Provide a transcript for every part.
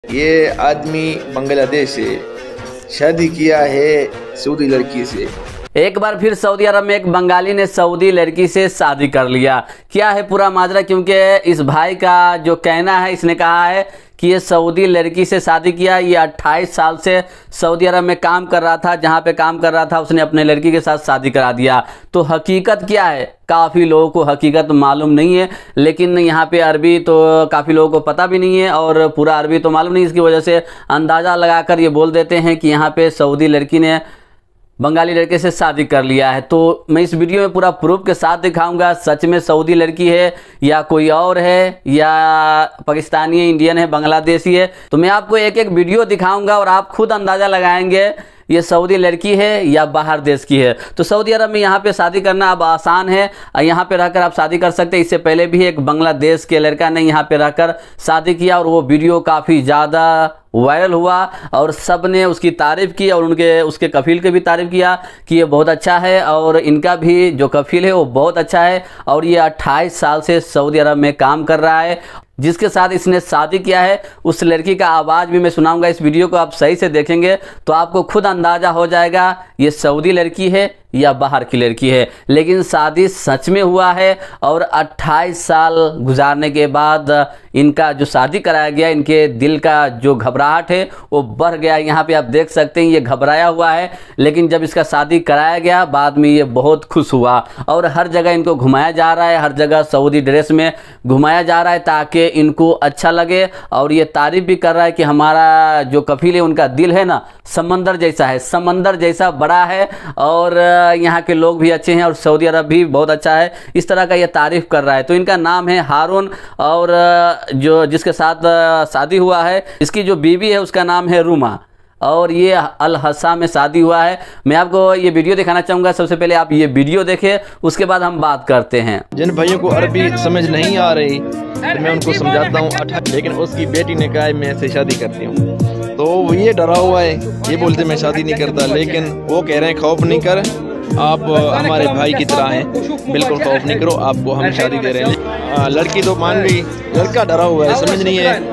ये आदमी बांग्लादेश से शादी किया है सऊदी लड़की से। एक बार फिर सऊदी अरब में एक बंगाली ने सऊदी लड़की से शादी कर लिया। क्या है पूरा माजरा, क्योंकि इस भाई का जो कहना है, इसने कहा है कि ये सऊदी लड़की से शादी किया। ये 28 साल से सऊदी अरब में काम कर रहा था, जहाँ पे काम कर रहा था उसने अपने लड़की के साथ शादी करा दिया। तो हकीकत क्या है, काफ़ी लोगों को हकीकत मालूम नहीं है, लेकिन यहाँ पे अरबी तो काफ़ी लोगों को पता भी नहीं है और पूरा अरबी तो मालूम नहीं। इसकी वजह से अंदाज़ा लगाकर ये बोल देते हैं कि यहाँ पे सऊदी लड़की ने बंगाली लड़के से शादी कर लिया है। तो मैं इस वीडियो में पूरा प्रूफ के साथ दिखाऊंगा सच में सऊदी लड़की है या कोई और है, या पाकिस्तानी है, इंडियन है, बांग्लादेशी है। तो मैं आपको एक एक वीडियो दिखाऊंगा और आप खुद अंदाज़ा लगाएंगे ये सऊदी लड़की है या बाहर देश की है। तो सऊदी अरब में यहाँ पे शादी करना अब आसान है, यहाँ पे रहकर आप शादी कर सकते हैं। इससे पहले भी एक बांग्लादेश के लड़का ने यहाँ पे रहकर शादी किया और वो वीडियो काफ़ी ज़्यादा वायरल हुआ और सब ने उसकी तारीफ़ की और उसके कफील की भी तारीफ़ किया कि ये बहुत अच्छा है और इनका भी जो कफील है वो बहुत अच्छा है। और ये 28 साल से सऊदी अरब में काम कर रहा है। जिसके साथ इसने शादी किया है उस लड़की का आवाज़ भी मैं सुनाऊंगा। इस वीडियो को आप सही से देखेंगे तो आपको खुद अंदाज़ा हो जाएगा ये सऊदी लड़की है या बाहर की लड़की है। लेकिन शादी सच में हुआ है और 28 साल गुजारने के बाद इनका जो शादी कराया गया, इनके दिल का जो घबराहट है वो बढ़ गया। यहाँ पे आप देख सकते हैं ये घबराया हुआ है, लेकिन जब इसका शादी कराया गया बाद में ये बहुत खुश हुआ और हर जगह इनको घुमाया जा रहा है, हर जगह सऊदी ड्रेस में घुमाया जा रहा है ताकि इनको अच्छा लगे। और ये तारीफ़ भी कर रहा है कि हमारा जो कफील है उनका दिल है ना समंदर जैसा है, समंदर जैसा बड़ा है और यहाँ के लोग भी अच्छे हैं और सऊदी अरब भी बहुत अच्छा है। इस तरह का ये तारीफ़ कर रहा है। तो इनका नाम है हारून और जो जिसके साथ शादी हुआ है इसकी जो बीवी है उसका नाम है रूमा और ये अल हसा में शादी हुआ है। मैं आपको ये वीडियो दिखाना चाहूँगा। सबसे पहले आप ये वीडियो देखें, उसके बाद हम बात करते हैं। जिन भाइयों को अरबी समझ नहीं आ रही तो मैं उनको समझाता हूँ, लेकिन उसकी बेटी ने कहा है मैं ऐसे शादी करती हूँ, तो वो ये डरा हुआ है, ये बोलते मैं शादी नहीं करता, लेकिन वो कह रहे हैं खौफ नहीं कर, आप हमारे भाई की तरह हैं, बिल्कुल खौफ नहीं करो, आपको हम शादी दे रहे हैं। लड़की तो मान गई, लड़का डरा हुआ है, समझ नहीं है।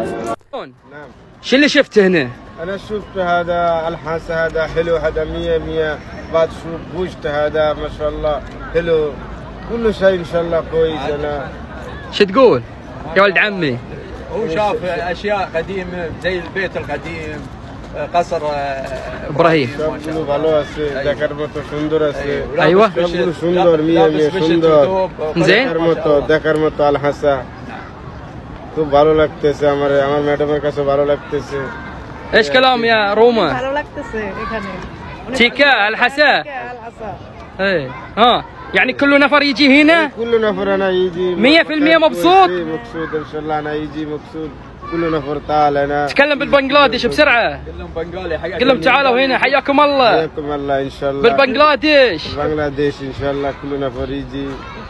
شو اللي شفته هنا؟ أنا شفت هذا الحاسة، هذا حلو، هذا 100 بعد شو بوجت هذا ما شاء الله حلو، كل شيء إن شاء الله كويس. أنا شو تقول يا ولد عمي؟ هو شاف أشياء قديمة زي البيت القديم، قصر إبراهيم. সবগুলো ভালো আছে, দেখার মতো সুন্দর আছে। أيوة সবগুলো সুন্দর, 100 সুন্দর, زين দেখার মতো আলহাসা খুব ভালো লাগতেছে। আমার ম্যাডামের কাছে ভালো লাগতেছে। ايش كلام يا روما؟ ভালো লাগতেছে এখানে تيكا الحسا. ايه ها يعني كل نفر يجي هنا كل نفر انا يجي 100% مبسوط. مبسوط ان شاء الله، انا يجي مبسوط كل نفر. تعال انا تكلم بالبنغلاديش بسرعه، كلهم بنغالي، قل لهم تعالوا هنا حياكم الله. حياكم الله ان شاء الله. بالبنغلاديش بنغلاديش ان شاء الله كل نفر يجي।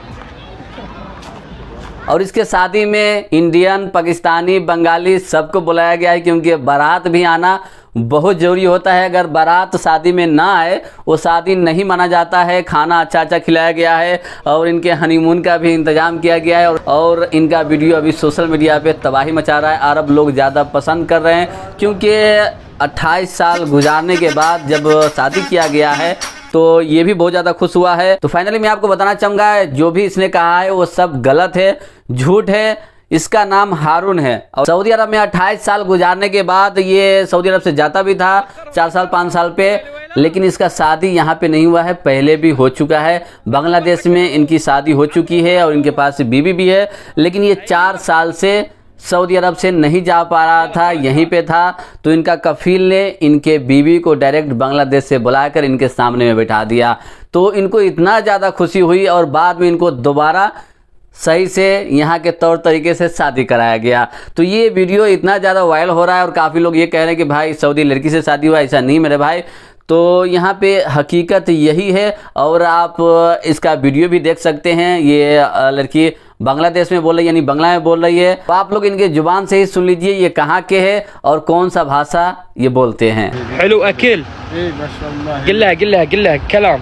और इसके शादी में इंडियन, पाकिस्तानी, बंगाली सबको बुलाया गया है क्योंकि बारात भी आना बहुत ज़रूरी होता है। अगर बारात शादी में ना आए वो शादी नहीं माना जाता है। खाना अच्छा अच्छा खिलाया गया है और इनके हनीमून का भी इंतज़ाम किया गया है और इनका वीडियो अभी सोशल मीडिया पे तबाही मचा रहा है। अरब लोग ज़्यादा पसंद कर रहे हैं क्योंकि 28 साल गुजारने के बाद जब शादी किया गया है तो ये भी बहुत ज़्यादा खुश हुआ है। तो फाइनली मैं आपको बताना चाहूँगा जो भी इसने कहा है वो सब गलत है, झूठ है। इसका नाम हारून है और सऊदी अरब में 28 साल गुजारने के बाद ये सऊदी अरब से जाता भी था 4 साल 5 साल पे, लेकिन इसका शादी यहाँ पे नहीं हुआ है, पहले भी हो चुका है। बांग्लादेश में इनकी शादी हो चुकी है और इनके पास बीवी भी है, लेकिन ये 4 साल से सऊदी अरब से नहीं जा पा रहा था, यहीं पे था। तो इनका कफील ने इनके बीवी को डायरेक्ट बांग्लादेश से बुलाकर इनके सामने में बैठा दिया। तो इनको इतना ज़्यादा खुशी हुई और बाद में इनको दोबारा सही से यहाँ के तौर तरीके से शादी कराया गया। तो ये वीडियो इतना ज़्यादा वायरल हो रहा है और काफ़ी लोग ये कह रहे हैं कि भाई सऊदी लड़की से शादी हुआ। ऐसा नहीं मेरे भाई, तो यहाँ पे हकीकत यही है और आप इसका वीडियो भी देख सकते हैं। ये लड़की बांग्लादेश में बोल रही है, यानी बांग्ला में बोल रही है। तो आप लोग इनके जुबान से ही सुन लीजिए ये कहाँ के है और कौन सा भाषा ये बोलते हैं। حلو اكل ايه ما شاء الله. قل لها كلام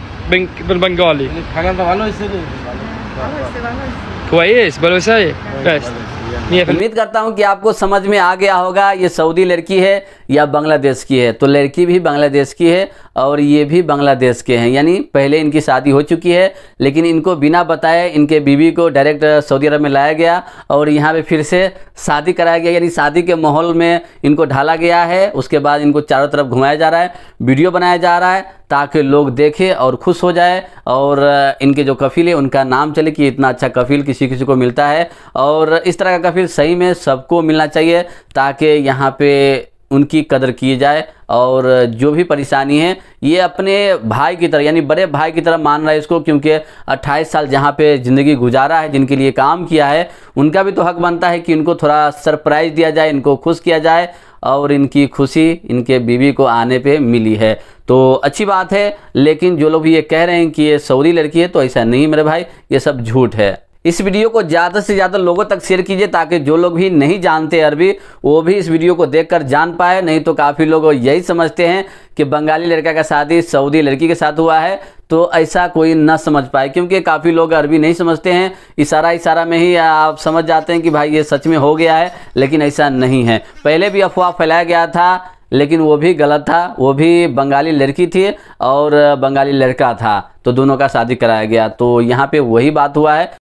بالبنغالي খানা তো ভালো হয়েছে রে। كويس بلوساي بس उम्मीद करता हूं कि आपको समझ में आ गया होगा ये सऊदी लड़की है या बांग्लादेश की है। तो लड़की भी बांग्लादेश की है और ये भी बांग्लादेश के हैं, यानी पहले इनकी शादी हो चुकी है, लेकिन इनको बिना बताए इनके बीवी को डायरेक्ट सऊदी अरब में लाया गया और यहाँ पे फिर से शादी कराया गया, यानी शादी के माहौल में इनको ढाला गया है। उसके बाद इनको चारों तरफ घुमाया जा रहा है, वीडियो बनाया जा रहा है ताकि लोग देखें और खुश हो जाए और इनके जो कफिल है उनका नाम चले कि इतना अच्छा कफिल किसी किसी को मिलता है। और इस तरह का कफिल सही में सबको मिलना चाहिए ताकि यहाँ पे उनकी कदर की जाए और जो भी परेशानी है ये अपने भाई की तरह यानी बड़े भाई की तरह मान रहा है इसको, क्योंकि 28 साल जहाँ पे ज़िंदगी गुजारा है, जिनके लिए काम किया है, उनका भी तो हक बनता है कि इनको थोड़ा सरप्राइज़ दिया जाए, इनको खुश किया जाए। और इनकी खुशी इनके बीवी को आने पे मिली है तो अच्छी बात है। लेकिन जो लोग ये कह रहे हैं कि ये सऊदी लड़की है तो ऐसा नहीं मेरे भाई, ये सब झूठ है। इस वीडियो को ज़्यादा से ज़्यादा लोगों तक शेयर कीजिए ताकि जो लोग भी नहीं जानते अरबी वो भी इस वीडियो को देखकर जान पाए। नहीं तो काफ़ी लोग यही समझते हैं कि बंगाली लड़का का शादी सऊदी लड़की के साथ हुआ है, तो ऐसा कोई ना समझ पाए, क्योंकि काफ़ी लोग अरबी नहीं समझते हैं। इशारा में ही आप समझ जाते हैं कि भाई ये सच में हो गया है, लेकिन ऐसा नहीं है। पहले भी अफवाह फैलाया गया था लेकिन वो भी गलत था, वो भी बंगाली लड़की थी और बंगाली लड़का था, तो दोनों का शादी कराया गया। तो यहाँ पे वही बात हुआ है।